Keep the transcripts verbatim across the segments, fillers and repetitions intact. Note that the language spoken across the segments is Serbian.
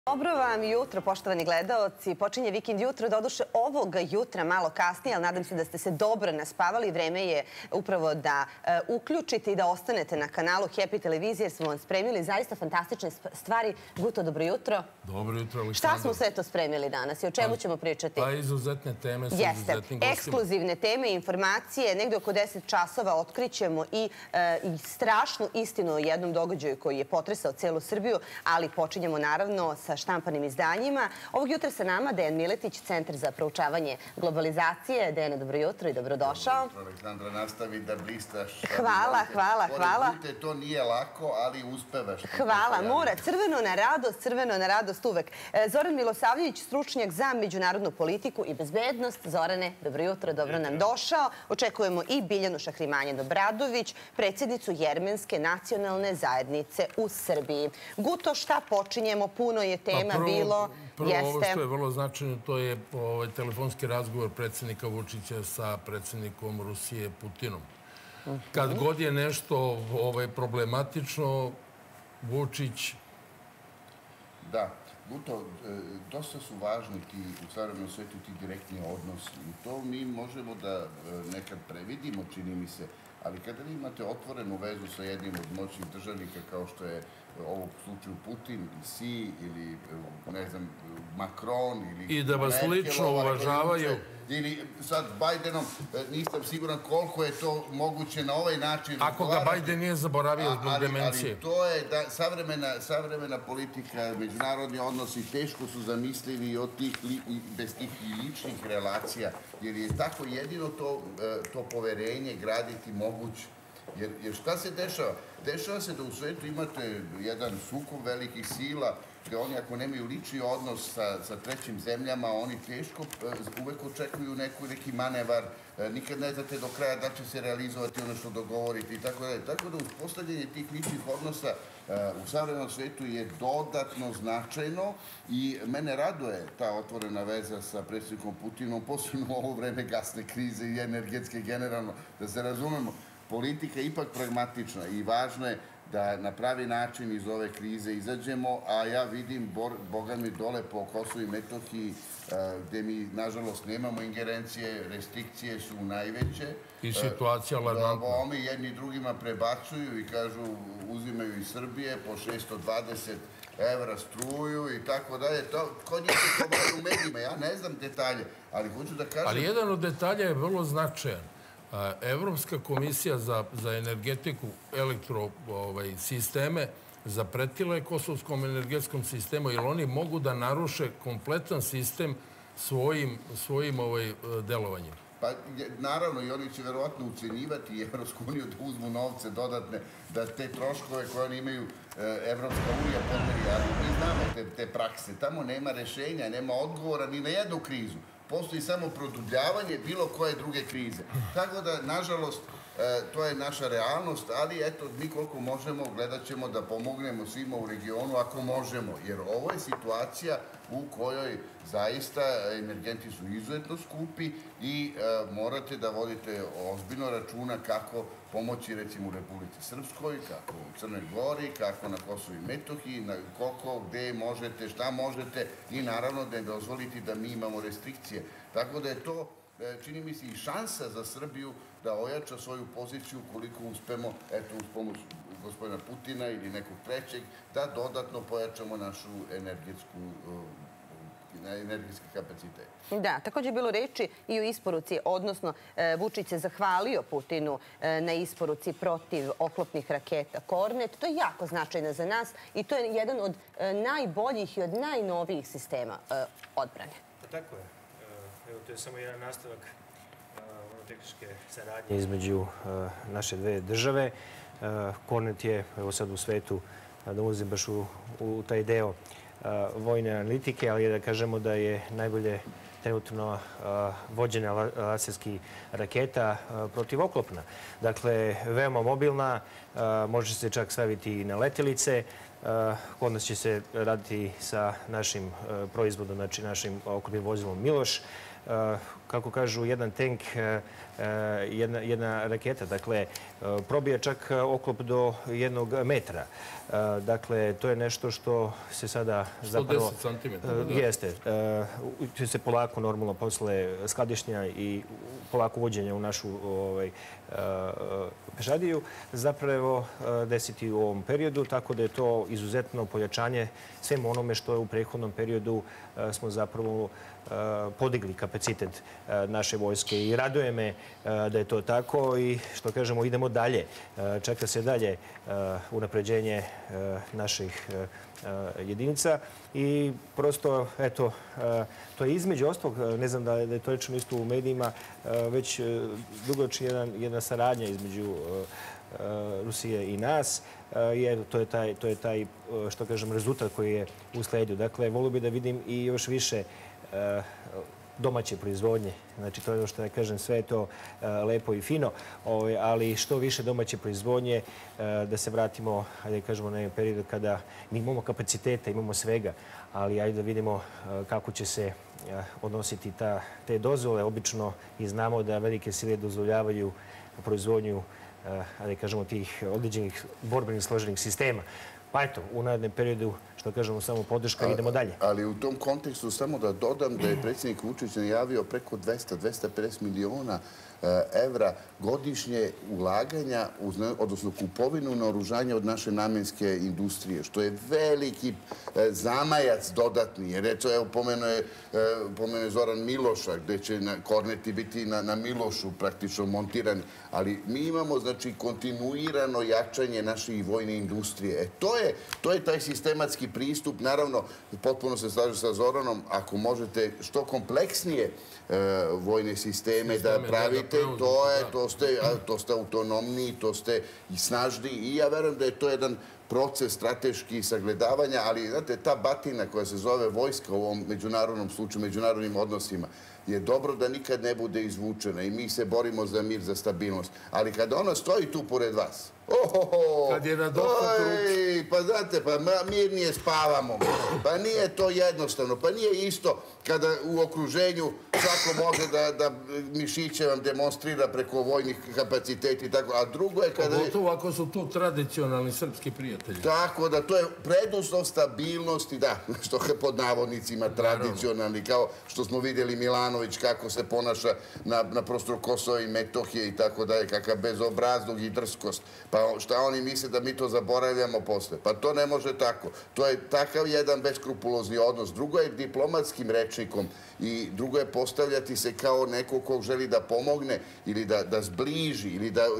Dobro vam jutro, poštovani gledaoci. Počinje vikend jutro, doduše ovoga jutra malo kasnije, ali nadam se da ste se dobro naspavali. Vreme je upravo da e, uključite i da ostanete na kanalu Happy televizije, jer smo vam spremili zaista fantastične stvari. Guto, dobro jutro. Dobro jutro, Aleksandar. Šta smo sve to spremili danas i o čemu ćemo pričati? Pa izuzetne teme sa izuzetnim gostima. Ekskluzivne teme, informacije. Negde oko deset časova otkrićemo i, e, i strašnu istinu o jednom događaju koji je potresao celu Srbiju, ali počinjemo naravno sa štampanim izdanjima. Ovog jutra sa nama Dejan Miletić, Centar za proučavanje globalizacije. Dejane, dobro jutro i dobrodošao. Dobro jutro, Aleksandra, nastavi da blistaš. Hvala, hvala, hvala. Pored to nije lako, ali uspevaš. Hvala, mora. Crveno na radost, crveno na radost uvek. Zoran Milosavljević, stručnjak za međunarodnu politiku i bezbednost. Zorane, dobro jutro, dobro nam došao. Očekujemo i Biljanu Šahrimanjen-Obradović, predsjednicu Jermenske nacionalne zajednice u Srbiji. Guto, šta počinjemo? Puno je tema bilo. Prvo, ovo što je vrlo značajno, to je telefonski razgovor predsjednika Vučića sa predsjednikom Rusije Putinom. Kad god je nešto problematično, Vučić... Da, Guto, dosta su važni ti u savremenom svetu ti direktni odnosi. I to mi možemo da nekad previdimo, čini mi se. Ali kada vi imate otvorenu vezu sa jednim od moćnih državnika kao što je u ovom slučaju Putin, Xi ili, ne znam, Macron ili... I da vas lično uvažavaju. Ili sad Bajdenom, nisam siguran koliko je to moguće na ovaj način... Ako ga Bajden nije zaboravio zbog demencije. Ali to je da savremena politika, međunarodni odnosi teško su zamislivi i bez tih ličnih relacija, jer je tako jedino to poverenje graditi moguće. Jer šta se dešava? Dešava se da u svetu imate jedan sukob velikih sila, gde oni ako nemaju lični odnos sa trećim zemljama, oni teško uvek očekuju neki manevar, nikad ne znate do kraja da će se realizovati ono što dogovorite i tako dalje. Tako da uspostavljanje tih ličnih odnosa u savremenom svetu je dodatno značajno i mene raduje ta otvorena veza sa predsjednikom Putinom, posebno u ovo vreme gasne krize i energetske generalno, da se razumemo. Politika je ipak pragmatična i važno je da na pravi način iz ove krize izađemo, a ja vidim, boga mi, dole po Kosovu i Metohiji, gde mi, nažalost, nemamo ingerencije, restrikcije su najveće. I situacija alarmantna. Oni jedni drugima prebacuju i kažu, uzimaju iz Srbije po šesto dvadeset evra struju i tako dalje. Kod njih se to bude u medijima, ja ne znam detalje, ali hoću da kažem... Ali jedan od detalja je vrlo značajan. Evropska komisija za energetiku, elektrosisteme, zapretila je kosovskom energetskom sistemu, jer oni mogu da naruše kompletan sistem svojim delovanjem. Pa naravno i oni će verovatno ucenjivati Evropsku uniju da uzmu novce dodatne, da te troškove koje oni imaju Evropska unija pomeri, ali mi znamo te prakse. Tamo nema rešenja, nema odgovora ni na jednu krizu. Postoji samo produbljavanje bilo koje druge krize. Tako da, nažalost, to je naša realnost, ali eto, mi koliko možemo gledat ćemo da pomognemo svima u regionu ako možemo, jer ovo je situacija u kojoj zaista energenti su izuzetno skupi i morate da vodite ozbiljno računa kako pomoći recimo u Republici Srpskoj, kako u Crnoj Gori, kako na Kosovu i Metohiji, koliko, gde možete, šta možete i naravno da ne dozvoliti da mi imamo restrikcije. Tako da je to, čini mi se, i šansa za Srbiju da ojača svoju poziciju koliko uspemo, eto, uz pomoć gospodina Putina ili nekog trećeg, da dodatno pojačamo našu energetsku energetski kapacitet. Da, također je bilo reči i o isporuci, odnosno Vučić se zahvalio Putinu na isporuci protiv oklopnih raketa Kornet. To je jako značajno za nas i to je jedan od najboljih i od najnovijih sistema odbrane. Tako je. Evo, to je samo jedan nastavak tehničke saradnje između naše dve države. Kornet je, evo sad u svetu, da ulazim baš u taj deo vojne analitike, ali da kažemo da je najbolje trenutno vođenja laserskih raketa protivoklopna. Dakle, veoma mobilna, može se čak staviti i na letelice. Kod nas će se raditi sa našim proizvodom, znači našim oklopnim vozilom Miloš. kako kažu, jedan tank, jedna, jedna raketa. Dakle, probija čak oklop do jednog metra. Dakle, to je nešto što se sada zapravo... sto deset centimetara. Jeste. Će se polako, normalno, posle skladišnja i polako uvođenja u našu ovaj, pešadiju zapravo desiti u ovom periodu, tako da je to izuzetno pojačanje svemu onome što je u prethodnom periodu smo zapravo podigli kapacitet naše vojske i raduje me da je to tako i što kažemo idemo dalje. Čeka se dalje unapređenje naših jedinica i prosto, eto, to je između ostalog, ne znam da je to rečeno isto u medijima, već dugoročna jedna saradnja između Rusije i nas. I to je taj, to je taj, što kažem, rezultat koji je usledio. Dakle, volio bih da vidim i još više domaće proizvodnje. Znači, to je ono što ja kažem, sve je to lepo i fino, ali što više domaće proizvodnje, da se vratimo, ajde kažemo, na jedan period kada mi imamo kapaciteta, imamo svega, ali ajde da vidimo kako će se odnositi ta, te dozvole. Obično i znamo da velike sile dozvoljavaju proizvodnju, ajde kažemo, tih određenih borbenih složenih sistema. Pa eto, u narednom periodu, što kažemo, samo podrška, idemo dalje. Ali u tom kontekstu samo da dodam da je predsjednik Vučić najavio preko dvesta do dvesta pedeset miliona evra godišnje ulaganja, odnosno kupovinu naoružanja od naše namenske industrije, što je veliki zamajac dodatni. Jer eto, evo, pomenuje Zoran Miloša, gde će korneti biti na Milošu praktično montirani. Ali mi imamo, znači, kontinuirano jačanje naše vojne industrije. To je taj sistematski pristup. Naravno, potpuno se slažem sa Zoranom, ako možete što kompleksnije vojne sisteme da pravite, to ste autonomniji, to ste i snažniji. I ja verujem da je to jedan proces strateških sagledavanja, ali, znate, ta batina koja se zove vojska u ovom međunarodnom slučaju, međunarodnim odnosima, je dobro da nikad ne bude izvučena i mi se borimo za mir, za stabilnost. Ali kada ona stoji tu pored vas, kad je na dohvat ruke, pa znate, pa mirnije spavamo. Pa nije to jednostavno. Pa nije isto kada u okruženju svako može da mišiće vam demonstrira preko vojnih kapaciteta i tako. A drugo je kada... Pogotovo ako su tu tradicionalni srpski prijatelji. Tako da, to je preduslov stabilnosti, da, što je pod navodnicima tradicionalni, kao što smo vidjeli Milanović kako se ponaša na prostoru Kosova i Metohije i tako dalje, kakav bezobrazluk i drskost. Pa šta oni misle da mi to zaboravljamo posle? Pa to ne može tako. To je takav jedan beskrupulozni odnos. Drugo je diplomatskim rečnikom i drugo je postavljati se kao neko ko želi da pomogne ili da zbliži ili da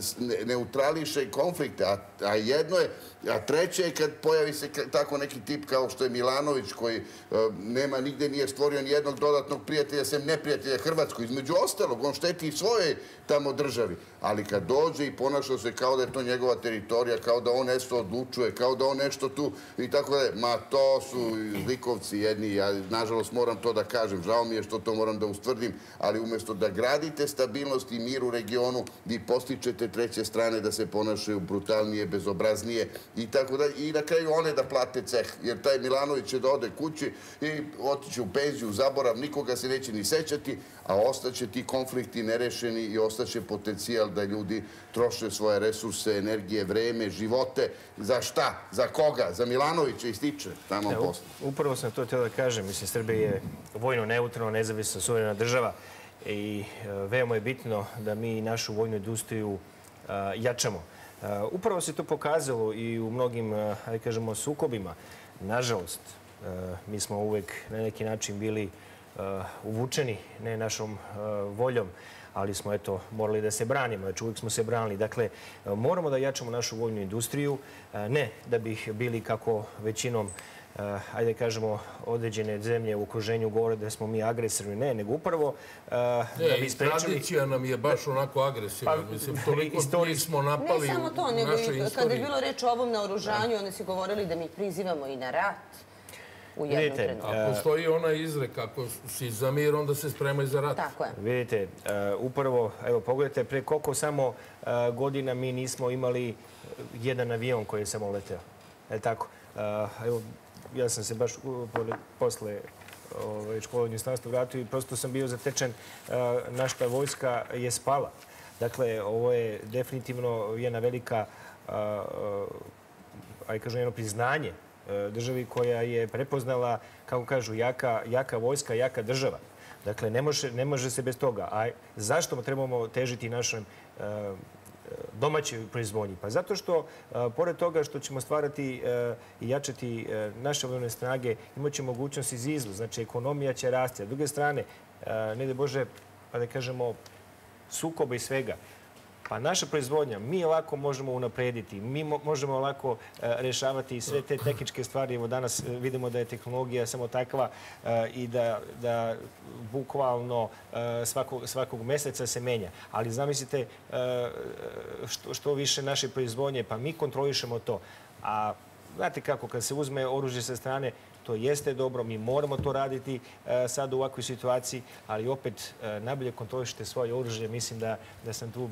neutrališe konflikte. A jedno je, a treće je kad pojavi se tako neki tip kao što je Milanović koji nema, nigde nije stvorio ni jednog dodatnog prijatelja sem neprijatelja Hrvatskoj. Između ostalog, on šteti i svojoj tamo državi. Ali kad dođe i ponaša se kao da je to njegova teritorija, kao da on nešto odlučuje, kao da on nešto tu i tako da je, ma to su zlikovci jedni, ja nažalost moram to da kažem, žao mi je što to moram da ustvrdim, ali umjesto da gradite stabilnost i mir u regionu, vi postičete treće strane da se ponašaju brutalnije, bezobraznije i tako da, i na kraju one da plate ceh, jer taj Milanović će da ode kući i otići u penziju, zaborav, nikoga se neće ni sećati, a ostaće ti konflikti nerešeni i ostaće potencijal da ljudi troše svoje resurse, energije, vreme, živote. Za šta? Za koga? Za Milanovića i stiče tamo posle. Upravo sam to htio da kažem. Mislim, Srbija je vojno neutralna, nezavisna, suverena država i veoma je bitno da mi našu vojnu industriju jačamo. Upravo se to pokazalo i u mnogim, ajde kažemo, sukobima. Nažalost, mi smo uvek na neki način bili uvučeni, ne našom voljom, ali smo, eto, morali da se branimo. Znači, uvijek smo se branili. Dakle, moramo da jačamo našu vojnu industriju, ne da bi bili kako većinom, ajde kažemo, određene zemlje u okruženju govore da smo mi agresivni. Ne, nego upravo da bi sprečili... Tradicija nam je baš onako agresivna. Mislim, toliko mi smo napali u našoj istoriji. Ne samo to, nego i kada je bilo reč o ovom naoružanju, oni su govorili da mi prizivamo i na rat. Vidite, a postoji ona izreka, ako si za mir, onda se spremaj za rat. Tako je. Vidite, upravo, evo, pogledajte, pre koliko samo godina mi nismo imali jedan avion koji je samo leteo. Je tako? Evo, ja sam se baš posle školovanje u inostranstvu vratio i prosto sam bio zatečen. Naša vojska je spala. Dakle, ovo je definitivno jedna velika, aj kažem, jedno priznanje državi koja je prepoznala, kako kažu, jaka vojska, jaka država. Dakle, ne može se bez toga. A zašto trebamo težiti našem domaćoj proizvodnji? Pa zato što, pored toga što ćemo stvarati i jačati naše vojne snage, imat će mogućnost iz izvoza. Znači, ekonomija će rasti. A s druge strane, ne da Bože, pa da kažemo, sukoba i svega. Pa naša proizvodnja, mi lako možemo unaprediti, mi možemo lako rešavati sve te tehničke stvari. Evo danas vidimo da je tehnologija samo takva i da bukvalno svakog meseca se menja. Ali zamislite što više naše proizvodnje, pa mi kontrolišemo to. A znate kako, kad se uzme oružje sa strane, to jeste dobro, mi moramo to raditi sad u ovakvoj situaciji, ali opet najbolje kontrolišite svoje oružje. Mislim da sam tu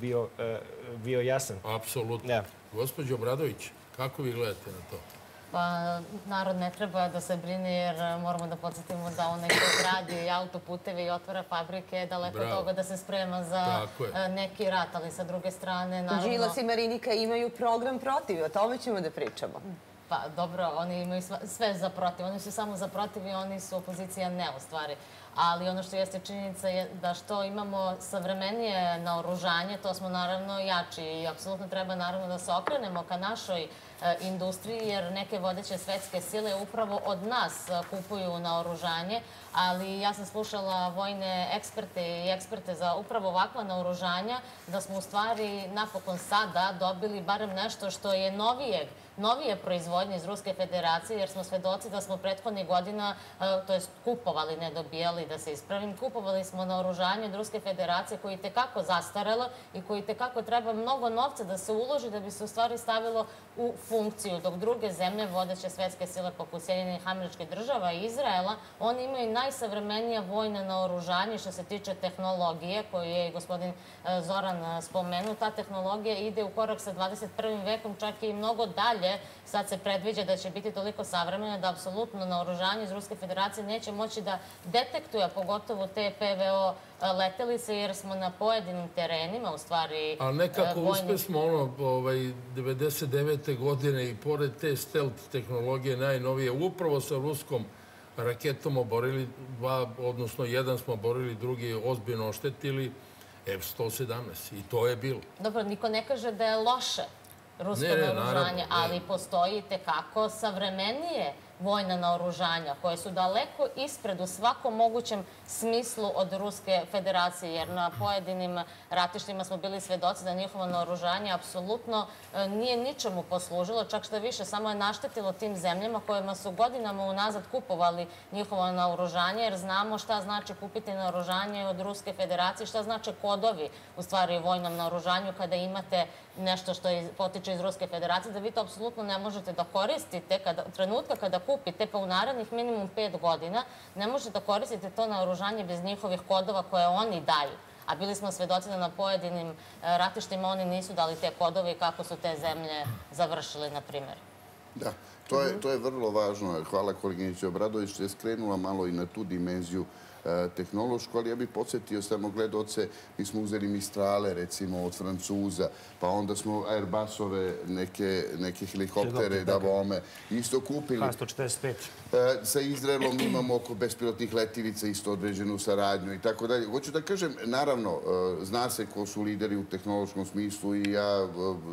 bio jasan. Apsolutno. Gospođo Obradović, kako vi gledate na to? Pa, narod ne treba da se brine jer moramo da podsjetimo da onaj ko gradi autoputeve i otvara fabrike je daleko od toga da se sprema za neki rat, ali sa druge strane, naravno... Đilas i Marinika imaju program protiv, o tome ćemo da pričamo. Pa dobro, oni imaju sve za protiv. Oni su samo za protiv i oni su opozicija ne u stvari. Ali ono što jeste činjenica je da što imamo savremenije naoružanje, to smo naravno jači i apsolutno treba naravno da se okrenemo ka našoj industriji jer neke vodeće svetske sile upravo od nas kupuju naoružanje, ali ja sam slušala vojne eksperte i eksperte za upravo ovakva naoružanja da smo u stvari napokon sada dobili barem nešto što je novijeg novije proizvodnje iz Ruske federacije, jer smo svedoci da smo prethodnih godina, to je kupovali, ne dobijali, da se ispravim, kupovali smo naoružanje od Ruske federacije koji je tekako zastarelo i koji tekako treba mnogo novca da se uloži da bi se u stvari stavilo u funkciju, dok druge zemlje, vodeće svetske sile poput Sjedinjenih Američkih Država i Izraela, oni imaju najsavremenija vojna naoružanje što se tiče tehnologije, koju je gospodin Zoran spomenuo. Ta tehnologija ide u korak sa dvadeset prvim vekom, čak i mnogo dalje. Sad se predviđa da će biti toliko savremeno da apsolutno naoružanje iz Ruske federacije neće moći da detektuje, pogotovo te P V O letelice, jer smo na pojedinim terenima, u stvari... Ali nekako uspeh smo ono, devedeset devete godine i pored te stealth tehnologije najnovije, upravo sa ruskom raketom oborili dva, odnosno jedan smo oborili, drugi ozbiljno oštetili, F sto sedamnaest. I to je bilo. Dobro, niko ne kaže da je loše rusko naoružanje, ali postoji tekako savremenije vojna naoružanja koje su daleko ispred u svakom mogućem smislu od Ruske federacije, jer na pojedinim ratištima smo bili svedoci da njihovo naoružanje apsolutno nije ničemu poslužilo, čak što više samo je naštetilo tim zemljama kojima su godinama unazad kupovali njihovo naoružanje, jer znamo šta znači kupiti naoružanje od Ruske federacije, šta znači kodovi u stvari u vojnom naoružanju kada imate nešto što potiče iz Ruske federacije, da vi to apsolutno ne možete da koristite trenutka kada kupite, pa u narednih minimum pet godina ne možete da koristite to naoružanje bez njihovih kodova koje oni daju. A bili smo svedoci da na pojedinim ratištima oni nisu dali te kodove i kako su te zemlje završile, na primjer. Da, to je vrlo važno. Hvala koleginici Obradović što je skrenula malo i na tu dimenziju tehnološku, ali ja bih podsjetio samo gledoce, mi smo uzeli Mistrale, recimo, od Francuza, pa onda smo Airbusove, neke helikoptere, Davome, isto kupili. Ha sto četrdeset pet. Sa Izraelom imamo oko bespilotnih letivica isto određenu saradnju i tako dalje. Hoću da kažem, naravno, zna se ko su lideri u tehnološkom smislu i ja,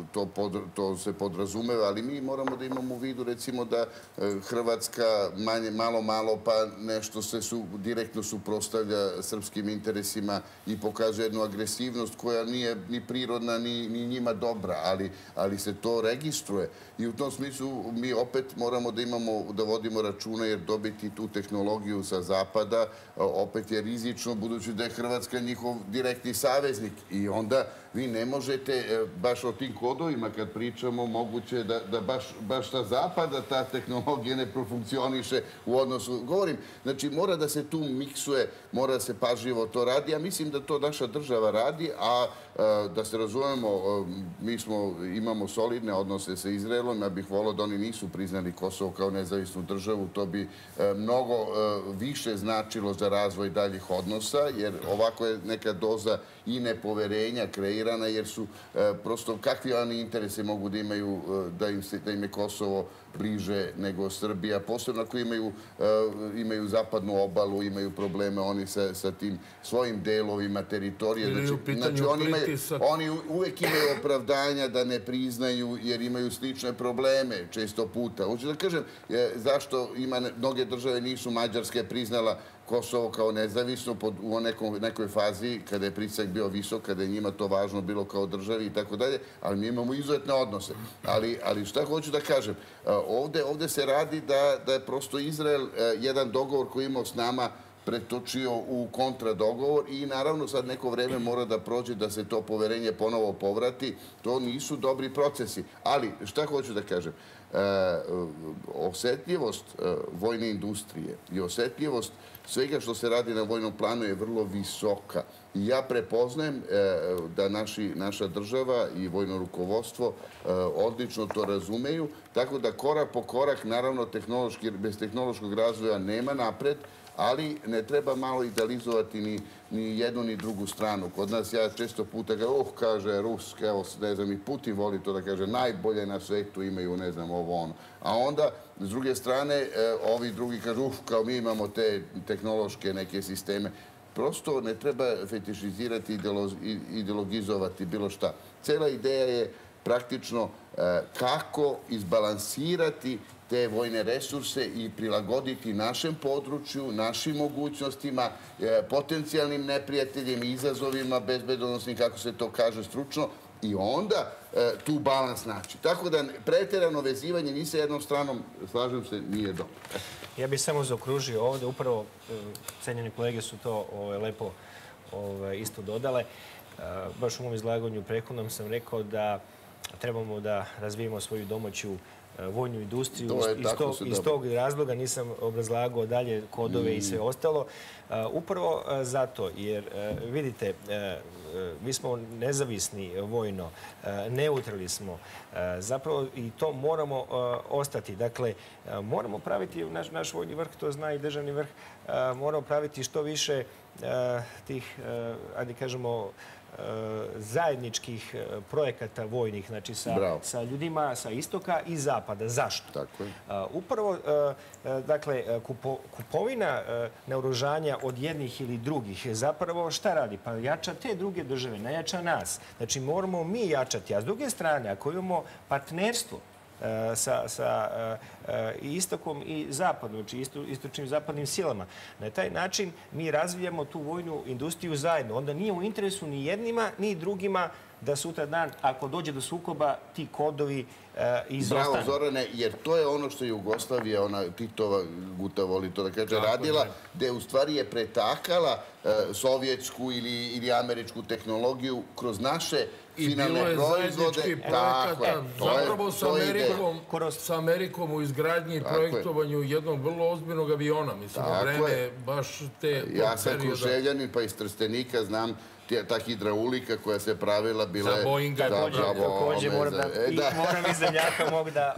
to se podrazumeva, ali mi moramo da imamo u vidu, recimo, da Hrvatska malo, malo, pa nešto se direktno su suprostavlja srpskim interesima i pokazuje jednu agresivnost koja nije ni prirodna, ni njima dobra, ali se to registruje. I u tom smislu mi opet moramo da imamo, da vodimo računa jer dobiti tu tehnologiju sa zapada opet je rizično budući da je Hrvatska njihov direktni saveznik i onda vi ne možete, baš o tim kodovima kad pričamo, moguće da baš sa zapada ta tehnologija ne profunkcioniše u odnosu. Govorim, znači mora da se tu miksuje, mora da se pažljivo to radi. Ja mislim da to naša država radi, a da se razumemo, mi imamo solidne odnose sa Izraelom. Ja bih volio da oni nisu priznali Kosovo kao nezavisnu državu. To bi mnogo više značilo za razvoj daljih odnosa, jer ovako je neka doza i nepoverenja kreirana, jer su prosto kakvi oni interese mogu da imaju da im je Kosovo bliže nego Srbija, posebno ako imaju zapadnu obalu, imaju probleme oni sa tim svojim delovima teritorije. Znači, oni uvek imaju opravdanja da ne priznaju jer imaju slične probleme često puta. Hoću da kažem zašto mnoge države nisu Mađarske priznala Kosovo kao nezavisno u nekoj fazi kada je pritisak bio visok, kada je njima to važno bilo kao državi i tako dalje, ali mi imamo izuzetne odnose. Ali šta hoću da kažem? Ovde se radi da je prosto Izrael jedan dogovor koji imao s nama pretočio u kontradogovor i naravno sad neko vreme mora da prođe da se to poverenje ponovo povrati. To nisu dobri procesi. Ali šta hoću da kažem? Osetljivost vojne industrije i osetljivost svega što se radi na vojnom planu je vrlo visoka. I ja prepoznajem da naša država i vojno rukovodstvo odlično to razumeju, tako da korak po korak, naravno bez tehnološkog razvoja nema napred, ali ne treba malo idealizovati ni jednu ni drugu stranu. Kod nas ja često puta ga, uh, kaže Rus, evo, ne znam, i Putin voli to da kaže, najbolje na svetu imaju, ne znam, ovo ono. A onda, s druge strane, ovi drugi kažu, uh, kao mi imamo te tehnološke neke sisteme. Prosto ne treba fetišizirati, ideologizovati bilo šta. Cela ideja je praktično kako izbalansirati te vojne resurse i prilagoditi našem području, našim mogućnostima, potencijalnim neprijateljima, izazovima bezbednosnim, kako se to kaže stručno, i onda tu balans naći. Tako da preterano vezivanje ni sa jednom stranom, slažem se, nije dobro. Ja bih samo zaokružio ovde, upravo cenjeni kolege su to lepo isto dodale. Baš u mom izlaganju prethodnom sam rekao da trebamo da razvijemo svoju domaću vojnu industriju. Iz tog razloga nisam obrazlagao dalje kodove i sve ostalo. Upravo zato, jer vidite, mi smo nezavisni vojno, neutralni smo. Zapravo i to moramo ostati. Dakle, moramo praviti, naš vojni vrh, to zna i državni vrh, moramo praviti što više tih, ajde kažemo, zajedničkih projekata vojnih, znači sa ljudima sa istoka i zapada. Zašto? Tako je. Upravo, dakle, kupovina naoružanja od jednih ili drugih zapravo šta radi? Pa jača te druge države, ne jača nas. Znači, moramo mi jačati. A s druge strane, ako imamo partnerstvo sa istokom i zapadom, znači istočnim i zapadnim silama. Na taj način mi razvijamo tu vojnu industriju zajedno. Onda nije u interesu ni jednima, ni drugima da sutra dan, ako dođe do sukoba, ti kodovi izostane. Bravo, Zorane, jer to je ono što je Jugoslavija, ona Titova, Guta voli to da kaže, radila, gde u stvari je pretakala sovjetsku ili američku tehnologiju kroz naše finalne proizvode. I bilo je zajednički projekata, zapravo sa Amerikom u izgradnji i projektovanju jednog vrlo ozbiljnog aviona. Mislim, u vreme baš te perioda. Ja sam Kruševljanin, pa iz Trstenika znam ta hidraulika koja se pravila bila je... Za Boeinga. Takođe, moram iz zemljaka mogu da,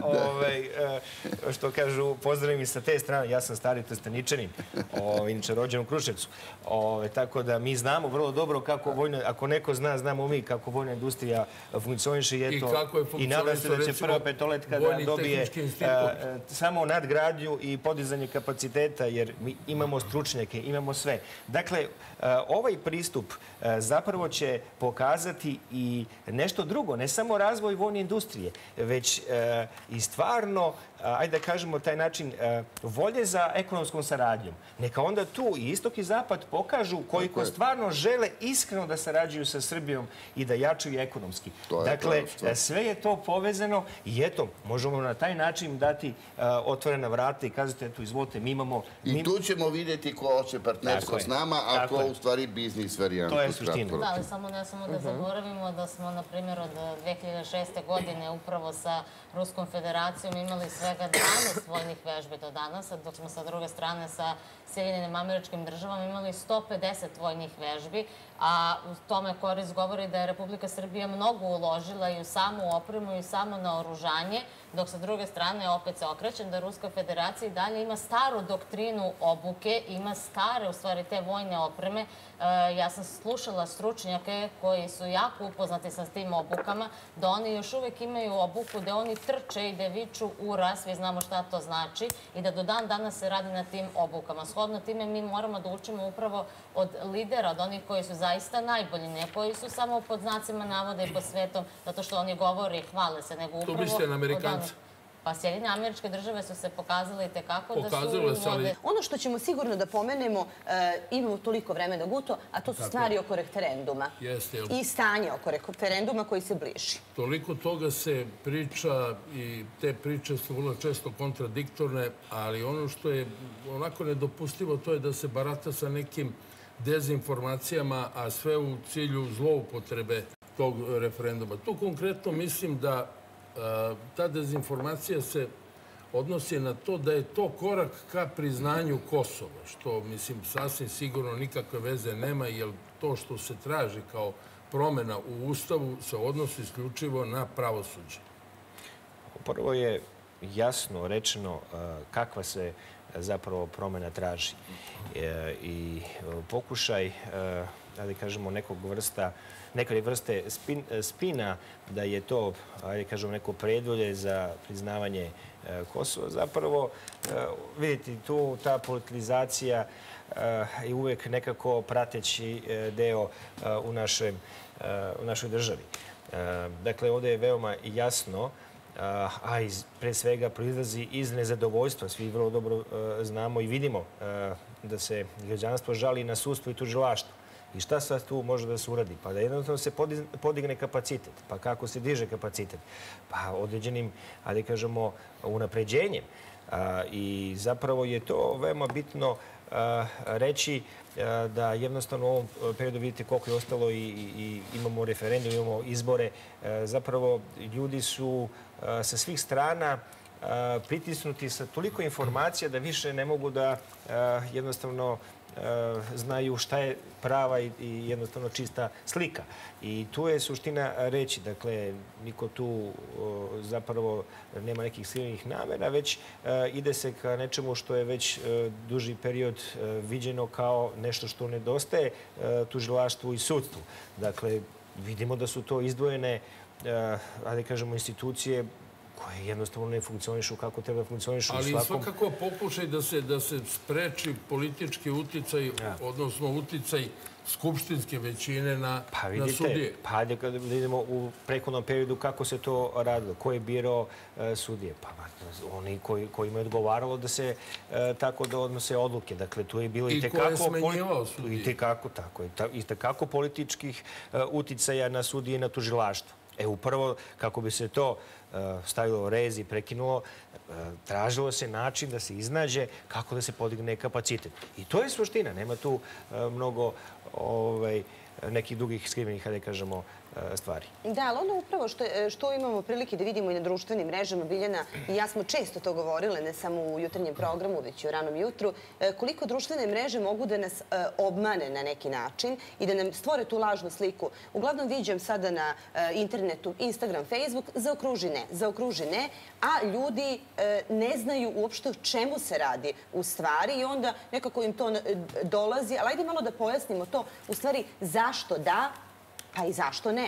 što kažu, pozdravim i sa te strane. Ja sam stari Trsteničanin, inače rođen u Kruševcu. Tako da mi znamo vrlo dobro kako vojna, ako neko zna, znamo mi kako vojna industrija funkcioniše i nadam se da će prva petoletka da dobije samo nadgradnju i podizanje kapaciteta, jer mi imamo stručnjake, imamo sve. Dakle, ovaj pristup zapravo će pokazati i nešto drugo, ne samo razvoj vojne industrije, već i stvarno ajde da kažemo, taj način volje za ekonomskom saradnjom. Neka onda tu i istok i zapad pokažu koliko stvarno žele iskreno da sarađuju sa Srbijom i da jačaju ekonomski. Dakle, sve je to povezano i eto, možemo na taj način dati otvorena vrata i kazati, eto, izvolite, mi imamo... I tu ćemo vidjeti ko hoće partnerstvo s nama, a ko u stvari biznis varijantu. To je suština. Da, ali samo ne samo da zaboravimo da smo, na primjer, od dve hiljade šeste. godine upravo sa Ruskom federacijom imali svega dvanaest vojnih vežbi do danas, dok smo sa druge strane sa Sjedinjenim Američkim Državama imali sto pedeset vojnih vežbi, a u tome korist govori da je Republika Srbija mnogo uložila i u samu opremu i samo naoružanje, dok sa druge strane, opet se okrećem, da Ruska federacija i dalje ima staru doktrinu obuke, ima stare, u stvari, te vojne opreme. Ja sam slušala stručnjake koji su jako upoznati sa tim obukama, da oni još uvijek imaju obuku, da oni trče i da viču ura, svi znamo šta to znači, i da do dan danas se radi na tim obukama. Shodno time mi moramo da učimo upravo od lidera, od onih koji su zaista najbolji, ne koji su samo pod znacima navoda i pod svetom, zato što oni govore i hvale se, nego upravo... To mislite na Amerikanci? Pa Sjedinjene Američke Države su se pokazale i tekako da su... Pokazale se, ali... Ono što ćemo sigurno da pomenemo, imamo toliko vremena guto, a to su stvari oko referenduma. I stanje oko referenduma koji se bliži. Toliko toga se priča i te priče su vrlo često kontradiktorne, ali ono što je onako nedopustivo to je da se barata sa nekim dezinformacijama, a sve u cilju zloupotrebe tog referenduma. Tu konkretno mislim da ta dezinformacija se odnosi na to da je to korak ka priznanju Kosova, što, mislim, sasvim sigurno nikakve veze nema, jer to što se traži kao promjena u Ustavu se odnosi isključivo na pravosuđe. Prvo je jasno rečeno kakva se zapravo promjena traži. I pokušaj, da kažemo, nekog vrsta neke vrste spina da je to, ajde kažemo, neko predvolje za priznavanje Kosova. Zapravo, vidite, tu ta politizacija je uvijek nekako prateći deo u našoj državi. Dakle, ovdje je veoma jasno, a pre svega proizlazi iz nezadovoljstva. Svi vrlo dobro znamo i vidimo da se građanstvo žali na sudstvo i tužilaštvo. I šta sad tu može da se uradi? Pa da jednostavno se podigne kapacitet. Pa kako se diže kapacitet? Pa određenim, ali kažemo, unapređenjem. I zapravo je to veoma bitno reći da jednostavno u ovom periodu vidite koliko je ostalo i imamo referendum, imamo izbore. Zapravo ljudi su sa svih strana pritisnuti sa toliko informacija da više ne mogu da jednostavno znaju šta je prava i jednostavno čista slika. I tu je suština reći. Dakle, niko tu zapravo nema nekih skrivenih namera, već ide se ka nečemu što je već duži period viđeno kao nešto što nedostaje tužilaštvu i sudstvu. Dakle, vidimo da su to izdvojene, da kažemo, institucije koje jednostavno ne funkcionišu kako treba da funkcionišu u svakom... Ali svakako pokušaj da se spreči politički uticaj, odnosno uticaj skupštinske većine na sudije. Pa hajde kada vidimo u prethodnom periodu kako se to radilo, ko je birao sudije. Pa oni kojima je odgovaralo da se tako da odnose odluke. Dakle, tu je bilo i ko je smenjivao sudije. I tekako političkih uticaja na sudije i na tužilaštvo. E, upravo kako bi se to stavilo rez i prekinulo, tražilo se način da se iznađe kako da se podigne kapacitet. I to je suština. Nema tu mnogo nekih drugih skrivenih, da kažemo, stvari. Da, ali ono upravo što imamo prilike da vidimo i na društvenim mrežama, Biljana i ja smo često to govorile, ne samo u jutarnjem programu, već i u ranom jutru, koliko društvene mreže mogu da nas obmane na neki način i da nam stvore tu lažnu sliku. Uglavnom viđam sada na internetu Instagram, Facebook, zaokruži ne, zaokruži ne, a ljudi ne znaju uopšte o čemu se radi u stvari i onda nekako im to dolazi. Ali ajde malo da pojasnimo to, u stvari zašto da, pa i zašto ne?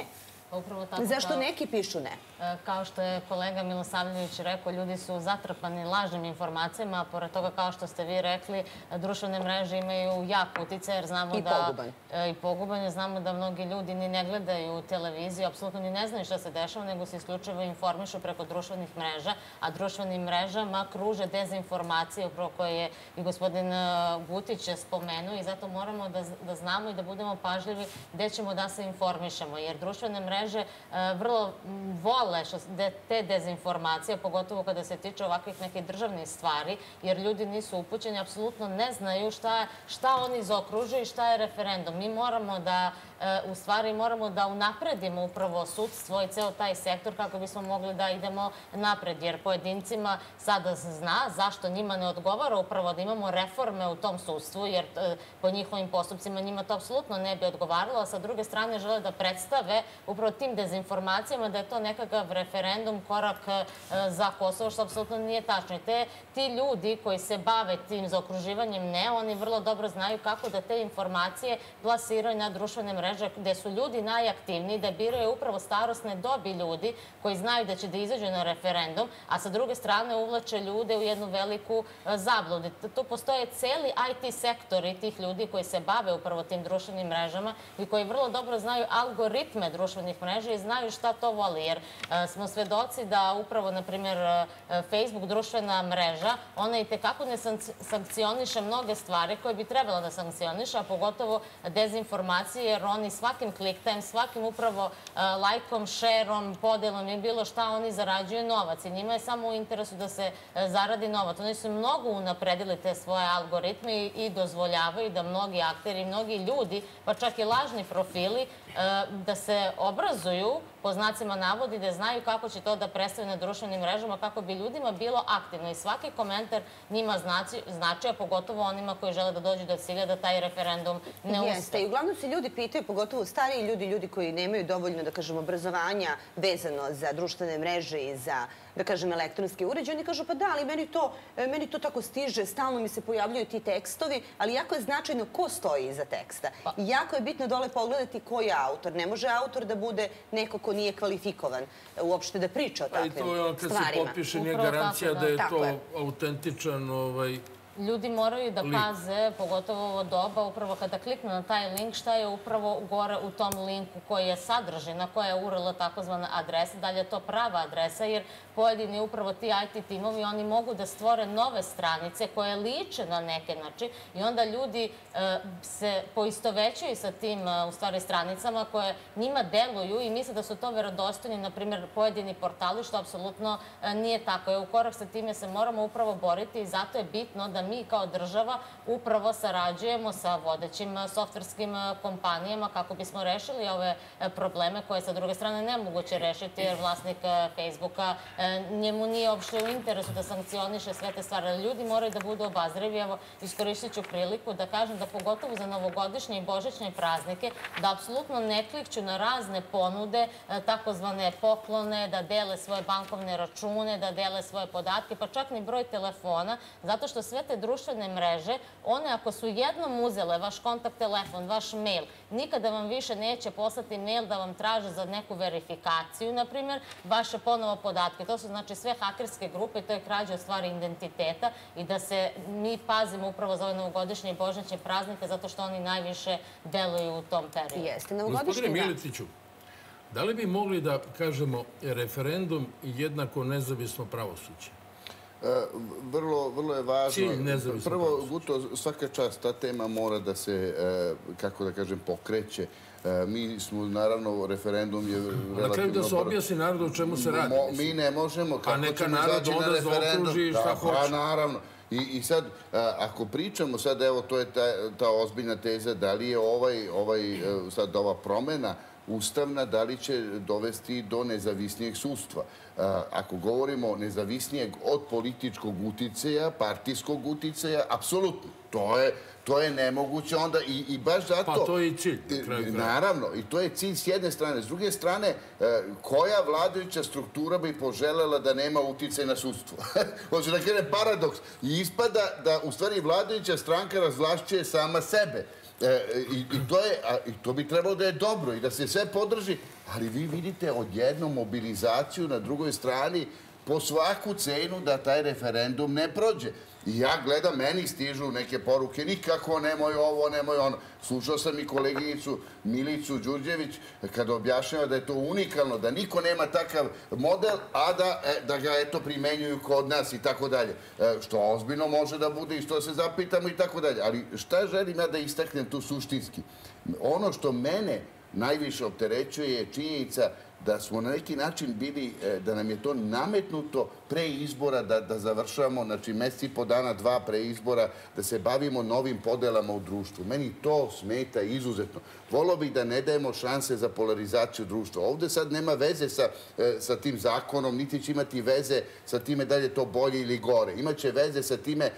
Zašto neki pišu ne? Kao što je kolega Milosavljević rekao, ljudi su zatrpani lažnim informacijama, a pored toga, kao što ste vi rekli, društvene mreže imaju jak uticaj, jer znamo da... I poguban. I poguban, jer znamo da mnogi ljudi ni ne gledaju televiziju, apsolutno ni ne znaju šta se dešava, nego se isključivo informišu preko društvenih mreža, a društvenim mrežama kruže dezinformacije, upravo koje je i gospodin Gutić spomenuo, i zato moramo da znamo i da budemo pažljivi gde ćemo da se informišemo, jer društvene mreže vrlo vole te dezinformacije, pogotovo kada se tiče ovakvih nekih državnih stvari, jer ljudi nisu upućeni, apsolutno ne znaju šta oni zaokružuju i šta je referendum. Mi moramo da, u stvari, moramo da unapredimo upravo sudstvo i ceo taj sektor kako bismo mogli da idemo napred, jer pojedincima sada zna zašto njima ne odgovara upravo da imamo reforme u tom sudstvu, jer po njihovim postupcima njima to apsolutno ne bi odgovaralo, a sa druge strane žele da predstave upravo tim dezinformacijama da je to nekakav referendum, korak za Kosovo, što apsolutno nije tačno. Ti ljudi koji se bave tim zaokruživanjem ne, oni vrlo dobro znaju kako da te informacije plasiraju na društvene mreže, gde su ljudi najaktivniji, da biraju upravo starosne dobi ljudi koji znaju da će da izađu na referendum, a sa druge strane uvlače ljude u jednu veliku zabludu. Tu postoje celi I T sektori tih ljudi koji se bave upravo tim društvenim mrežama i koji vrlo dobro znaju algoritme društvenih mreža i znaju šta to voli, jer smo svedoci da upravo, na primjer, Facebook, društvena mreža, ona i tekako ne sankcioniše mnoge stvari koje bi trebalo da sankcioniše, a pogotovo dezinformacije, jer oni svakim kliktajem, svakim upravo lajkom, šerom, podelom i bilo šta, oni zarađuju novac i njima je samo u interesu da se zaradi novac. Oni su mnogo unapredili te svoje algoritme i dozvoljavaju da mnogi akteri, mnogi ljudi, pa čak i lažni profili, da se obrazuju, po znacima navodi, da znaju kako će to da predstavi na društvenim mrežama, kako bi ljudima bilo aktivno i svaki komentar njima znači, a pogotovo onima koji žele da dođu do cilja da taj referendum ne uspe. Jeste, i uglavnom se ljudi pitaju, pogotovo stariji ljudi, ljudi koji nemaju dovoljno, da kažem, obrazovanja vezano za društvene mreže i za, da kažem, elektronski uređaj. Oni kažu, pa da, ali meni to tako stiže, stalno mi se pojavljuju ti tekstovi, ali jako je značajno ko stoji iza teksta. I jako je bitno dole pogledati ko je autor. Ne može autor da bude neko ko nije kvalifikovan uopšte da priča o takvim stvarima. I to je ono kad se potpiše, nije garancija da je to autentičan... Ljudi moraju da paze, pogotovo ovo doba, upravo kada kliknu na taj link, šta je upravo gore u tom linku koji je sadržina, koja je U R L takozvana adresa, da li je to prava adresa, jer pojedini upravo ti I T timovi, oni mogu da stvore nove stranice koje liče na neke, znači, i onda ljudi se poistovećuju sa tim, u stvari, stranicama koje njima deluju i misle da su to verodostojni, na primjer, pojedini portali, što apsolutno nije tako. U korak sa time se moramo upravo boriti i zato je bitno da mi kao država upravo sarađujemo sa vodećim softverskim kompanijama kako bismo rešili ove probleme koje sa druge strane nemoguće rešiti, jer vlasnik Facebooka, njemu nije uopšte u interesu da sankcioniše sve te stvari. Ljudi moraju da budu obazrivi. Evo, iskoristit ću priliku da kažem da pogotovo za novogodišnje i božićne praznike, da apsolutno ne klikću na razne ponude, takozvane poklone, da dele svoje bankovne račune, da dele svoje podatke, pa čak ni broj telefona, zato što sve te društvene mreže, one ako su jednom uzele vaš kontakt telefon, vaš mail, nikada vam više neće poslati mail da vam traže za neku verifikaciju, na primjer, vaše ponovo podatke. To su znači sve hakerske grupe, to je krađa u stvari identiteta i da se mi pazimo upravo za ove novogodišnje i božićne praznike zato što oni najviše deluju u tom periodu. Jeste, novogodišnji, da. Gospodine Miletiću, da li bi mogli da kažemo referendum jednako nezavisno pravosuđe? Vrlo je važno. Prvo, Guto, svaka čast, ta tema mora da se, kako da kažem, pokreće. Mi smo, naravno, referendum je relativno... Na kraju da se objasni narodu o čemu se radi. Mi ne možemo, kako ćemo izaći na referendum. Pa naravno. I sad, ako pričamo sad, evo, to je ta ozbiljna teza, da li je sad ova promena ustavna, da li će dovesti do nezavisnijeg sudstva. Ako govorimo nezavisnijeg od političkog uticaja, partijskog uticaja, apsolutno. To je, to je nemoguće onda i, i baš zato... Pa to je i cilj. Naravno, i to je cilj s jedne strane. S druge strane, koja vladajuća struktura bi poželjela da nema uticaj na sudstvo? Hoće da kaže paradoks. I ispada da u stvari vladajuća stranka razvlašćuje sama sebe. I, i, to je, a, I to bi trebalo da je dobro i da se sve podrži, ali vi vidite odjednom mobilizaciju na drugoj strani po svaku cenu da taj referendum ne prođe. I ja gledam, meni stižu neke poruke, nikako nemoj ovo, nemoj ono. Slušao sam i koleginicu Milicu Đurđević kada objašnjava da je to unikalno, da niko nema takav model, a da, da ga eto primenjuju kod nas i tako dalje. Što ozbiljno može da bude i što se zapitamo i tako dalje. Ali šta želim ja da istaknem tu suštinski? Ono što mene najviše opterećuje je činjenica da smo na neki način bili, da nam je to nametnuto pre izbora, da, da završamo, znači mesec i po dana, dva pre izbora, da se bavimo novim podelama u društvu. Meni to smeta izuzetno. Volio bih da ne dajemo šanse za polarizaciju društva. Ovde sad nema veze sa, sa tim zakonom, niti će imati veze sa time da li je to bolje ili gore. Imaće veze sa time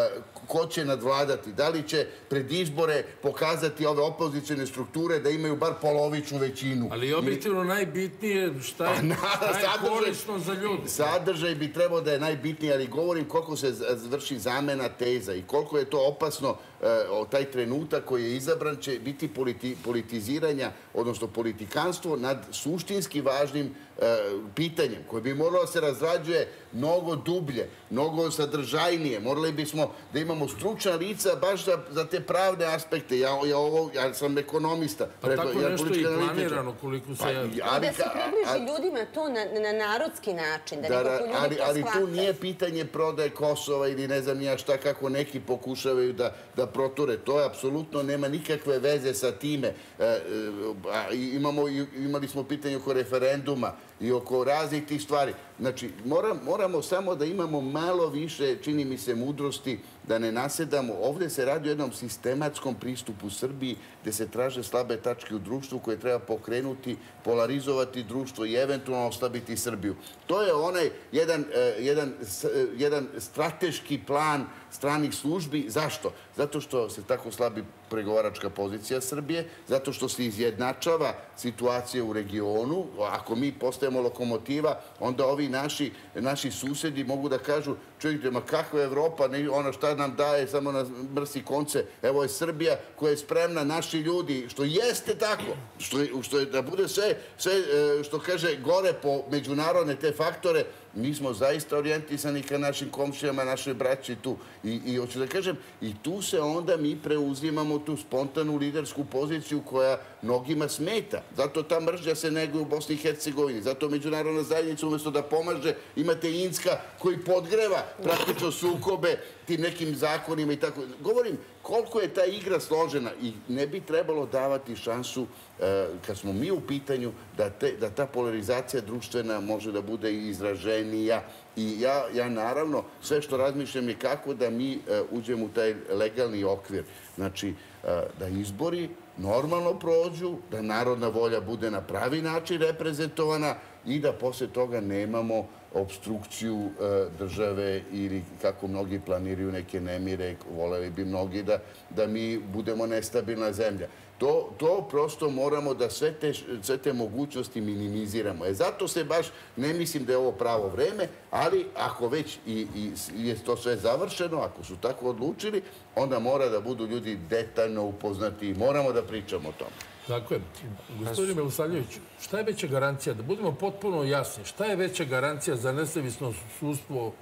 ko će nadvladati. Da li će pred izbore pokazati ove opozicijne strukture da imaju bar polovičnu većinu. Ali objektivno najbitnije šta je, šta je korisno za ljudi. Sadržaj bi trebao da je najbitniji, ali govorim koliko se vrši zamena teza i koliko je to opasno. Taj trenutak koji je izabran će biti politiziranja, odnosno politikanstvo nad suštinski važnim pitanjem koje bi moralo se razrađuje mnogo dublje, mnogo sadržajnije. Morali bismo da imamo stručna lica baš za te pravne aspekte. Ja sam ekonomista. Pa tako nešto i planirano koliko se... Da se približi ljudima to na narodski način, da nekako ljudi to shvate. Ali tu nije pitanje prodaje Kosova ili ne znam ja šta, kako neki pokušavaju da proture. To je apsolutno nema nikakve veze sa time. Imali smo pitanje oko referenduma i oko raznih tih stvari. Znači, moramo samo da imamo malo više, čini mi se, mudrosti, da ne nasedamo. Ovdje se radi o jednom sistematskom pristupu Srbiji gdje se traže slabe tačke u društvu koje treba pokrenuti, polarizovati društvo i eventualno oslabiti Srbiju. To je onaj jedan strateški plan stranih službi. Zašto? Zato što se tako slabi pregovaračka pozicija Srbije, zato što se izjednačava situacija u regionu. Ako mi postajemo lokomotiva, onda ovi naši susedi mogu da kažu, čujte, ma kakva je Evropa, ono šta nam daje, samo nas mrsi konce. Evo je Srbija koja je spremna, naši ljudi, što jeste tako, što je da bude sve, što kaže, gore po međunarodne te faktore, mi smo zaista orijentisani ka našim komšijama, našoj braći tu. I hoću da kažem, i tu se onda mi preuzimamo tu spontanu lidersku poziciju koja mnogima smeta. Zato ta mržnja se neguje u Bosni i Hercegovini. Zato međunarodna zajednica umjesto da pomaže, imate Inska koji podgreva praktično sukobe tim nekim zakonima i tako. Govorim koliko je ta igra složena i ne bi trebalo davati šansu kad smo mi u pitanju da ta polarizacija društvena može da bude izraženija. I ja naravno sve što razmišljam je kako da mi uđemo u taj legalni okvir. Znači da izbori normalno prođu, da narodna volja bude na pravi način reprezentovana i da posle toga nemamo obstrukciju države ili kako mnogi planiraju neke nemire, voleli bi mnogi da mi budemo nestabilna zemlja. To prosto moramo da sve te mogućnosti minimiziramo. Zato se baš ne mislim da je ovo pravo vreme, ali ako već je to sve završeno, ako su tako odlučili, onda mora da budu ljudi detaljno upoznati i moramo da pričamo o tome. Tako je. Gospodine Milosavljević, šta je veća garancija? Da budemo potpuno jasni, šta je veća garancija za nezavisno sudstvo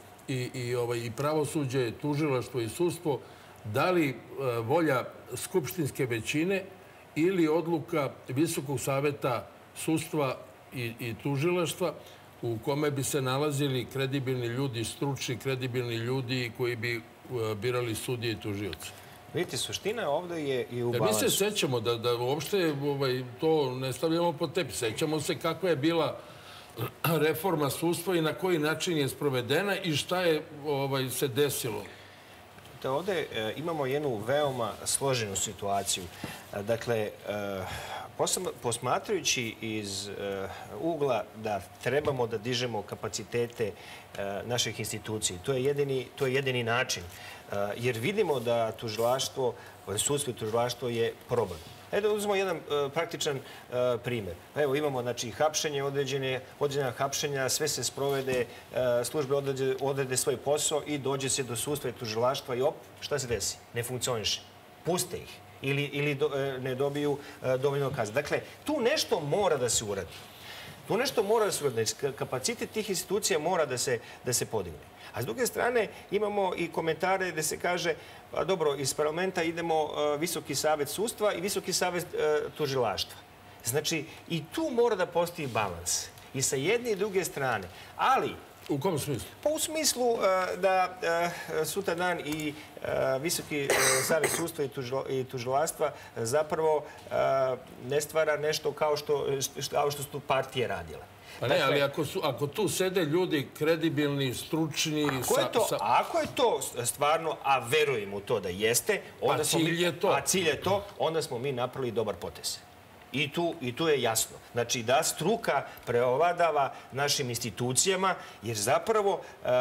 i pravosuđe, tužilaštvo i sudstvo? Da li volja skupštinske većine ili odluka Visokog saveta sudstva i tužilaštva u kome bi se nalazili kredibilni ljudi, stručni, kredibilni ljudi koji bi birali sudije i tužioce? Vidite, suština ovdje je i u balansu. Mi se sećamo da uopšte to ne stavljamo pod tepih. Sećamo se kakva je bila reforma sudstva i na koji način je sprovedena i šta je se desilo. Ovdje imamo jednu veoma složenu situaciju. Dakle, posmatrajući iz ugla da trebamo da dižemo kapacitete naših institucija, to je jedini, to je jedini način. Jer vidimo da tužilaštvo, sudstvo i tužilaštvo je problem. Ajde da uzmemo jedan praktičan primjer. Evo imamo znači hapšenje, određena hapšenja, sve se sprovede, službe odrede svoj posao i dođe se do sudstva i tužilaštva i op, šta se desi? Ne funkcioniše. Puste ih ili, ili do, ne dobiju dovoljno kazne. Dakle, tu nešto mora da se uradi. Tu nešto mora da se uradi. Kapacitet tih institucija mora da se, da se podigne. A s druge strane imamo i komentare gde se kaže pa dobro, iz parlamenta idemo Visoki savet sudstva i Visoki savet tužilaštva. Znači, i tu mora da postoji balans. I sa jedne i druge strane. Ali... U kom smislu? Pa u smislu da sutradan i Visoki savet sudstva i tužilaštva zapravo ne stvara nešto kao što, kao što su partije radile. Pa ne, ali ako, su, ako tu sede ljudi kredibilni, stručni... Ako je to, sa... ako je to stvarno, a verujem u to da jeste... Onda a cilj mi, je to. A cilj je to, onda smo mi napravili dobar potez. I tu, I tu je jasno. Znači da struka preovladava našim institucijama, jer zapravo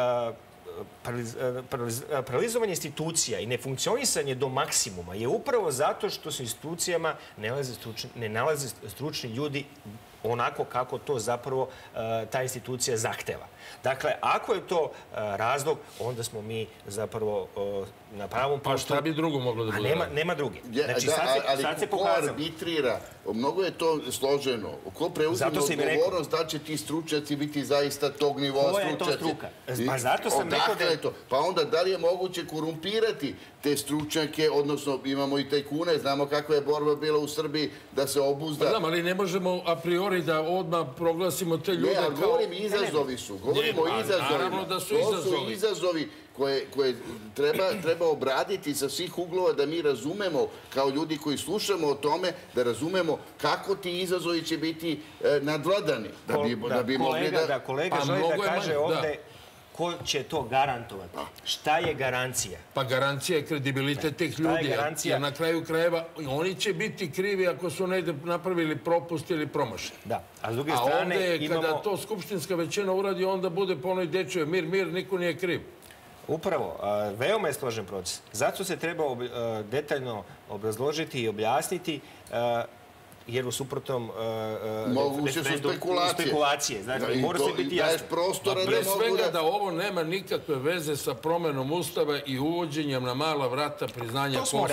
paralizovanje institucija i nefunkcionisanje do maksimuma je upravo zato što se institucijama ne nalaze stručni, ne nalaze stručni ljudi onako kako to zapravo ta institucija zahteva. Dakle, ako je to razlog, onda smo mi zapravo na pravom putu. Pa šta bi drugo moglo da bude? Nema, nema druge. Znači, da, sad se, ali sad se ko pokazalo. arbitrira, mnogo je to složeno. Ko preuzima odgovornost, da će ti stručnjaci biti zaista tog nivoa stručnjaci? Koja je to struka? Pa zato sam rekao da... je to? Pa onda, da li je moguće korumpirati te stručnjake, odnosno imamo i tajkune, znamo kakva je borba bila u Srbiji da se obuzda. Pa znam, ali ne možemo a priori da odmah proglasimo te ljude kao... Ne, ali govorim, izazovi su. Govorimo o izazovima. Naravno da su izazovi. To su izazovi koje, koje treba, treba obraditi sa svih uglova, da mi razumemo, kao ljudi koji slušamo o tome, da razumemo kako ti izazovi će biti e, nadvladani. Da bi, da, da bi mogli da... Da, kolega pa, želi da kaže ovde ko će to garantovati. Šta je garancija? Pa garancija je kredibilitet tih ljudi. Jer na kraju krajeva oni će biti krivi ako su negde napravili propust ili promašaj. Da. A s druge strane ovde, imamo... kada to skupštinska većina uradi, onda bude po onoj dečuje mir, mir, niko nije kriv. Upravo. Veoma je složen proces. Zato se treba detaljno obrazložiti i objasniti, jer u suprotnom moguće su spekulacije. Znači, mora se biti jasno. Pre svega da ovo nema nikakve veze sa promenom Ustava i uvođenjem na mala vrata priznanja Kosova.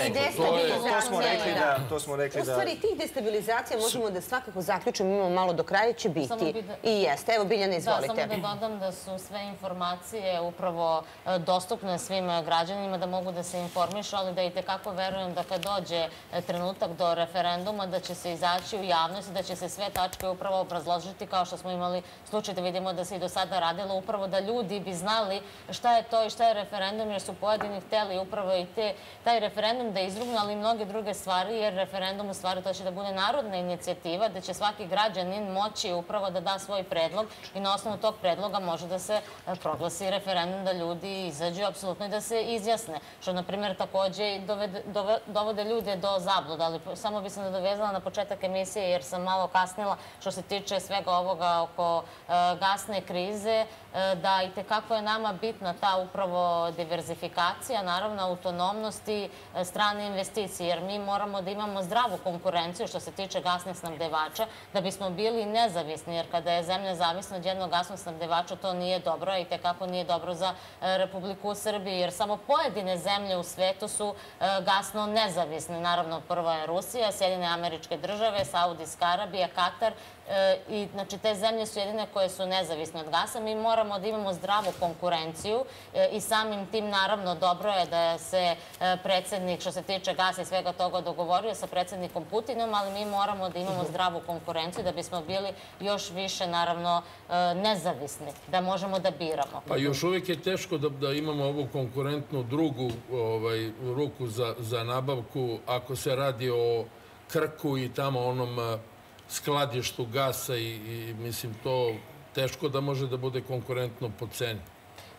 To smo rekli da... U stvari, tih destabilizacija možemo da svakako zaključimo, imamo malo do kraja, će biti. I jeste. Evo, Biljana, izvolite. Da, samo da dodam da su sve informacije upravo dostupne svim građanima, da mogu da se informišu, ali da i tekako verujem da kad dođe trenutak do referenduma, da će se izaći u javnost i da će se sve tačke upravo obrazložiti, kao što smo imali slučaj da vidimo da se i do sada radilo, upravo da ljudi bi znali šta je to i šta je referendum, jer su pojedini hteli upravo i te, taj referendum da izrugnu, ali i mnoge druge stvari, jer referendum u stvari to će da bude narodna inicijativa, da će svaki građanin moći upravo da da svoj predlog i na osnovu tog predloga može da se proglasi referendum, da ljudi izađu apsolutno i da se izjasne. Što, na primjer, takođe dovede, dove, dovode ljude do zabluda, ali samo bi se nadovezala na početak emisije, jer sam malo kasnila što se tiče svega ovoga oko e, gasne krize, e, da i tekako je nama bitna ta upravo diverzifikacija, naravno autonomnost i e, strane investicije, jer mi moramo da imamo zdravu konkurenciju što se tiče gasnih snabdevača, da bismo bili nezavisni, jer kada je zemlja zavisna od jednog gasnog snabdevača, to nije dobro i tekako nije dobro za e, Republiku Srbiju, jer samo pojedine zemlje u svetu su e, gasno nezavisne. Naravno, prva je Rusija, Sjedinjene Američke Države, Saudijska Arabija, Katar i znači te zemlje su jedine koje su nezavisne od gasa. Mi moramo da imamo zdravu konkurenciju i samim tim naravno dobro je da se predsjednik što se tiče gasa i svega toga dogovorio sa predsjednikom Putinom, ali mi moramo da imamo zdravu konkurenciju da bismo bili još više naravno nezavisni, da možemo da biramo. Pa još uvijek je teško da, da imamo ovu konkurentnu drugu ovaj, ruku za, za nabavku ako se radi o Krku i tamo onom skladištu gasa i, i mislim to teško da može da bude konkurentno po ceni.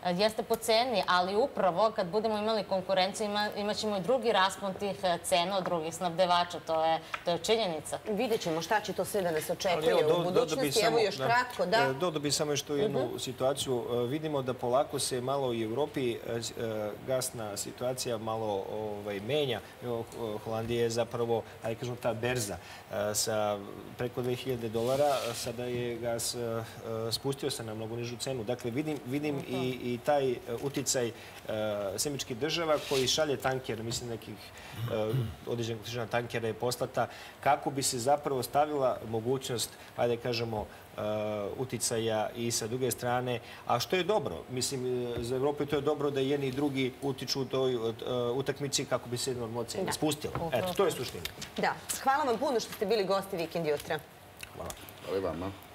jeste po ceni, ali upravo kad budemo imali konkurenciju imat ćemo i drugi raspon tih cena od drugih snabdevača. To je činjenica. Vidjet ćemo šta će to sve da nas očekuje u budućnosti. Evo još kratko, da. Dodao bih samo još tu jednu situaciju. Vidimo da polako se malo i u Evropi gasna situacija malo menja. Holandija je zapravo, ajde kažemo, ta berza sa preko dve hiljade dolara. Sada je gas spustio se na mnogo nižu cenu. Dakle, vidim i taj uticaj semičkih država koji šalje tanker, mislim nekih određenog količina tankera je poslata, kako bi se zapravo stavila mogućnost, ajde kažemo, uticaja i sa druge strane, a što je dobro. Mislim, za Evropu to je dobro da jedni i drugi utiču u toj utakmici kako bi se jedna emocija spustila. Eto, to je suština. Da. Hvala vam puno što ste bili gosti Vikend jutra. Hvala. Hvala vama.